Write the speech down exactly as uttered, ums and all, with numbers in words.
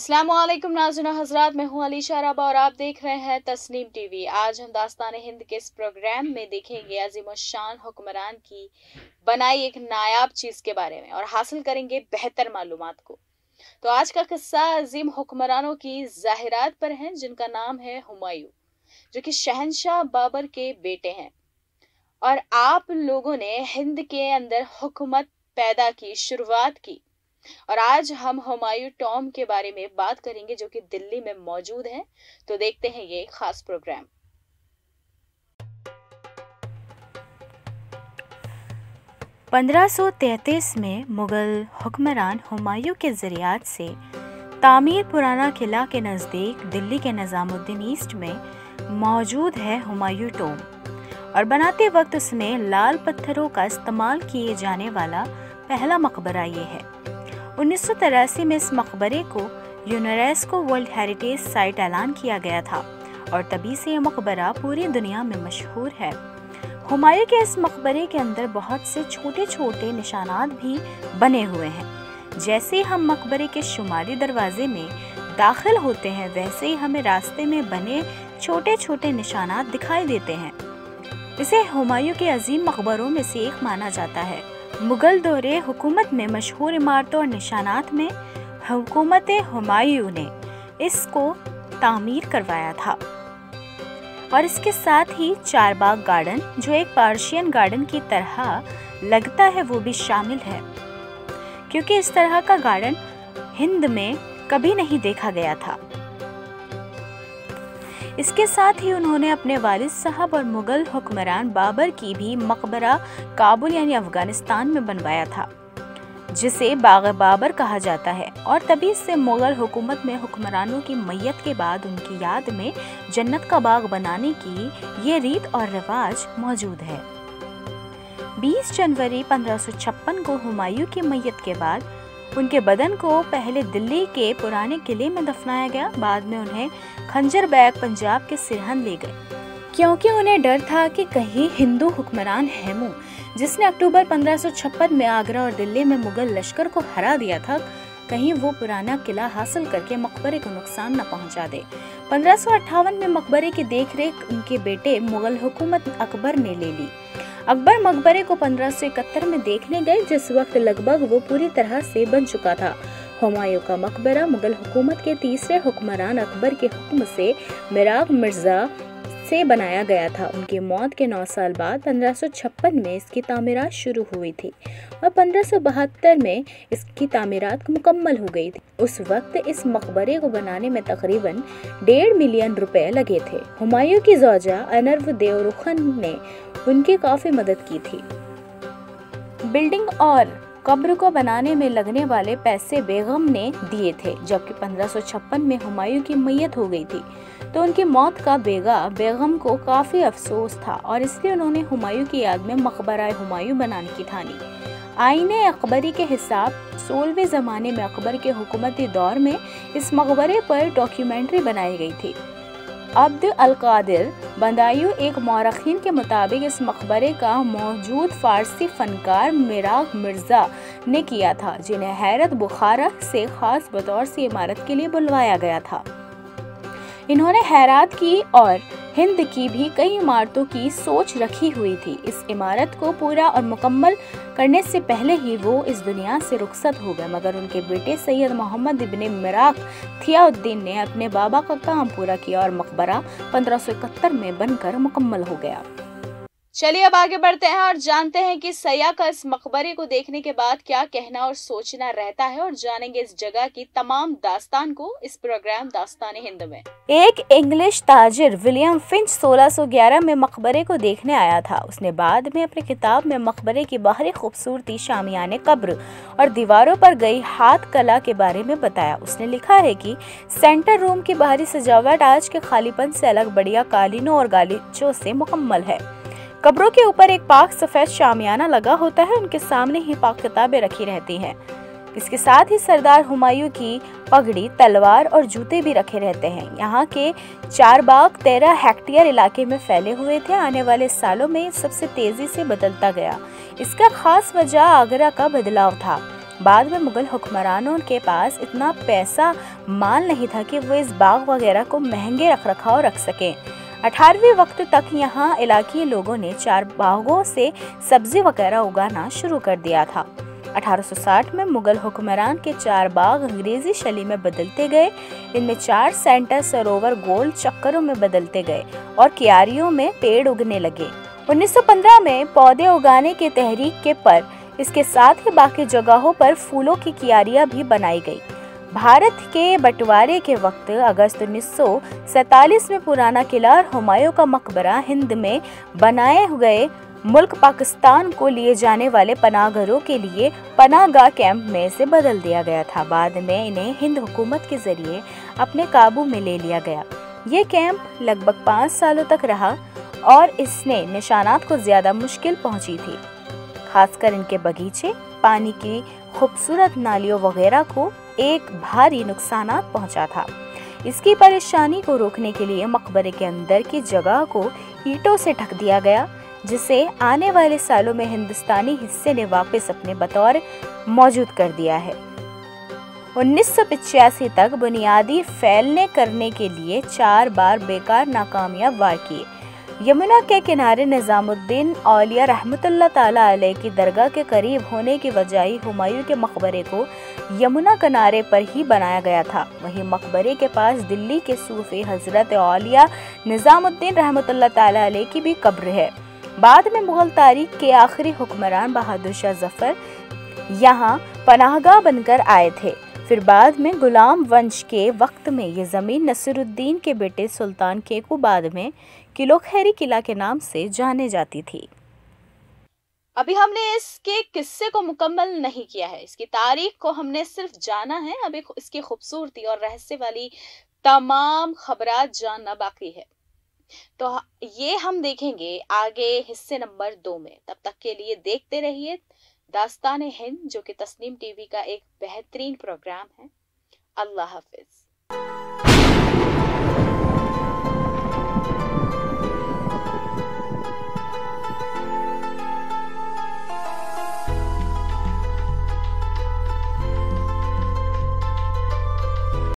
अस्सलामुअलैकुम नाज़रीन हज़रात, मैं हूं अलीशा अरबा और आप देख रहे हैं तस्नीम टीवी। आज हम दास्तान हिंद के इस प्रोग्राम में देखेंगे अजीमुश्शान हुक्मरान की बनाई एक नायाब चीज के बारे में और हासिल करेंगे बेहतर मालूमात को। तो आज का किस्सा अजीम हुक्मरानों की जाहिरात पर है, जिनका नाम है हुमायूं, जो कि शहंशाह बाबर के बेटे हैं। और आप लोगों ने हिंद के अंदर हुकूमत पैदा की, शुरुआत की। और आज हम हुमायूं टॉम के बारे में बात करेंगे, जो कि दिल्ली में मौजूद है। तो देखते हैं ये खास प्रोग्राम। पंद्रह सौ तैंतीस में मुगल हुक्मरान हुमायूं के ज़रियात से तामीर पुराना किला के नज़दीक दिल्ली के निज़ामुद्दीन ईस्ट में मौजूद है हुमायूं टॉम, और बनाते वक्त उसमें लाल पत्थरों का इस्तेमाल किए जाने वाला पहला मकबरा ये है। उन्नीस सौ तिरासी में इस मकबरे को यूनेस्को वर्ल्ड हेरिटेज साइट ऐलान किया गया था और तभी से यह मकबरा पूरी दुनिया में मशहूर है। हुमायूं के इस मकबरे के अंदर बहुत से छोटे छोटे निशानात भी बने हुए हैं। जैसे ही हम मकबरे के शुमाली दरवाजे में दाखिल होते हैं, वैसे ही हमें रास्ते में बने छोटे छोटे निशानात दिखाई देते हैं। इसे हुमायूं के अजीम मकबरों में से एक माना जाता है। मुगल दौरे हुकूमत में मशहूर इमारतों और निशानात में हुकूमत हुमायूं ने इसको तामीर करवाया था। और इसके साथ ही चारबाग गार्डन, जो एक पर्शियन गार्डन की तरह लगता है, वो भी शामिल है, क्योंकि इस तरह का गार्डन हिंद में कभी नहीं देखा गया था। इसके साथ ही उन्होंने अपने वालिद साहब और मुगल हुक्मरान बाबर की भी मकबरा काबुल यानी अफगानिस्तान में बनवाया था, जिसे बाग बाबर कहा जाता है। और तभी से मुगल हुकूमत में हुक्मरानों की मैयत के बाद उनकी याद में जन्नत का बाग बनाने की ये रीत और रिवाज मौजूद है। बीस जनवरी पंद्रह सौ छप्पन को हुमायूं की मैयत के बाद उनके बदन को पहले दिल्ली के पुराने किले में दफनाया गया। बाद में उन्हें खंजर बैग पंजाब के सिरहन ले गए, क्योंकि उन्हें डर था कि कहीं हिंदू हुक्मरान हेमू, जिसने अक्टूबर पंद्रह सौ छप्पन में आगरा और दिल्ली में मुगल लश्कर को हरा दिया था, कहीं वो पुराना किला हासिल करके मकबरे को नुकसान न पहुंचा दे। पंद्रह सौ अट्ठावन में मकबरे की देखरेख उनके बेटे मुगल हुकूमत अकबर ने ले ली। अकबर मकबरे को पंद्रह सौ इकहत्तर में देखने गए, जिस वक्त लगभग वो पूरी तरह से बन चुका था। हुमायूं का मकबरा मुगल हुकूमत के तीसरे हुक्मरान अकबर के हुक्म से मिराग मिर्जा से बनाया गया था। उनकी मौत के नौ साल बाद पंद्रह सौ छप्पन में इसकी तामीरात शुरू हुई थी और पंद्रह सौ बहत्तर में इसकी तामीरात मुकम्मल हो गई थी। उस वक्त इस मकबरे को बनाने में तकरीबन डेढ़ मिलियन रुपए लगे थे। हुमायूं की ज़ौजा अनर्व देवरुखन ने उनकी काफी मदद की थी। बिल्डिंग और कब्र को बनाने में लगने वाले पैसे बेगम ने दिए थे। जबकि पंद्रह सौ छप्पन में हुमायूं की मैयत हो गई थी, तो उनकी मौत का बेगा बेगम को काफी अफसोस था और इसलिए उन्होंने हुमायूं की याद में मकबरा हुमायूं बनाने की ठानी। आईने अकबरी के हिसाब सोलहवें जमाने में अकबर के हुकूमती दौर में इस मकबरे पर डॉक्यूमेंट्री बनाई गई थी। अब्द अल कादिर बंदायूं एक मौरखीन के मुताबिक इस मकबरे का मौजूद फारसी फनकार मिराग मिर्जा ने किया था, जिन्हें हैरत बुखारा से खास बतौर से इमारत के लिए बुलवाया गया था। इन्होंने हैरात की और हिंद की भी कई इमारतों की सोच रखी हुई थी। इस इमारत को पूरा और मुकम्मल करने से पहले ही वो इस दुनिया से रुखसत हो गए, मगर उनके बेटे सैयद मोहम्मद इब्ने मिराग थियाउद्दीन ने अपने बाबा का काम पूरा किया और मकबरा पंद्रह सौ इकहत्तर में बनकर मुकम्मल हो गया। चलिए अब आगे बढ़ते हैं और जानते हैं कि सयाह का इस मकबरे को देखने के बाद क्या कहना और सोचना रहता है, और जानेंगे इस जगह की तमाम दास्तान को इस प्रोग्राम दास्तान हिंद में। एक इंग्लिश ताजिर विलियम फिंच सोलह सौ ग्यारह में मकबरे को देखने आया था। उसने बाद में अपनी किताब में मकबरे की बाहरी खूबसूरती, शामियाने कब्र और दीवारों पर गई हाथ कला के बारे में बताया। उसने लिखा है कि सेंटर रूम की बाहरी सजावट आज के खालीपन से अलग बढ़िया कालीनों और गालीचों से मुकम्मल है। कब्रों के ऊपर एक पाक सफेद शामियाना लगा होता है, उनके सामने ही पाक किताबें रखी रहती हैं। इसके साथ ही सरदार हुमायूं की पगड़ी, तलवार और जूते भी रखे रहते हैं। यहाँ के चारबाग तेरह हेक्टेयर इलाके में फैले हुए थे। आने वाले सालों में सबसे तेजी से बदलता गया। इसका खास वजह आगरा का बदलाव था। बाद में मुगल हुक्मरानों के पास इतना पैसा माल नहीं था कि वो इस बाग वगैरह को महंगे रख रखाव रख सकें। अठारहवीं वक्त तक यहाँ इलाकी लोगों ने चार बागों से सब्जी वगैरह उगाना शुरू कर दिया था। अठारह सौ साठ में मुगल हुक्मरान के चार बाग अंग्रेजी शैली में बदलते गए। इनमें चार सेंटर सरोवर गोल चक्करों में बदलते गए और क्यारियों में पेड़ उगने लगे। उन्नीस सौ पंद्रह में पौधे उगाने की तहरीक के पर इसके साथ ही बाकी जगहों पर फूलों की क्यारियां भी बनाई गई। भारत के बंटवारे के वक्त अगस्त उन्नीस सौ सैतालीस में पुराना किला और हुमायूं का मकबरा हिंद में बनाए गए मुल्क पाकिस्तान को लिए जाने वाले पनाहगाहों के लिए पनाहगाह कैंप में से बदल दिया गया था। बाद में इन्हें हिंद हुकूमत के जरिए अपने काबू में ले लिया गया। ये कैंप लगभग पाँच सालों तक रहा और इसने निशानात को ज्यादा मुश्किल पहुंची थी, खासकर इनके बगीचे, पानी की खूबसूरत नालियों वगैरह को एक भारी नुकसानात पहुंचा था। इसकी परेशानी को रोकने के लिए मकबरे के अंदर की जगह को ईंटों से ढक दिया गया, जिसे आने वाले सालों में हिंदुस्तानी हिस्से ने वापस अपने बतौर मौजूद कर दिया है। उन्नीस सौ पचासी तक बुनियादी फैलने करने के लिए चार बार बेकार नाकामयाब वार किए। यमुना के किनारे निजामुद्दीन औलिया रहमतुल्लाह ताला अलैह की दरगाह के करीब होने की वजह हुमायूं के मकबरे को यमुना किनारे पर ही बनाया गया था। वहीं मकबरे के पास दिल्ली के सूफी हजरत औलिया निजामुद्दीन रहमतुल्लाह ताला अलैह की भी कब्र है। बाद में मुगल तारीख के आखिरी हुक्मरान बहादुर शाह जफर यहाँ पनाहगाह बनकर आए थे। फिर बाद में गुलाम वंश के वक्त में ये जमीन नसरुद्दीन के बेटे सुल्तान केकू बाद में किलो खैरी किला के नाम से जाने जाती थी। अभी हमने इसके किस्से को मुकम्मल नहीं किया है, इसकी तारीख को हमने सिर्फ जाना है। अभी इसकी खूबसूरती और रहस्य वाली तमाम खबरात जानना बाकी है, तो ये हम देखेंगे आगे हिस्से नंबर दो में। तब तक के लिए देखते रहिए दास्तान हिंद, जो कि तस्नीम टीवी का एक बेहतरीन प्रोग्राम है। अल्लाह हाफिज।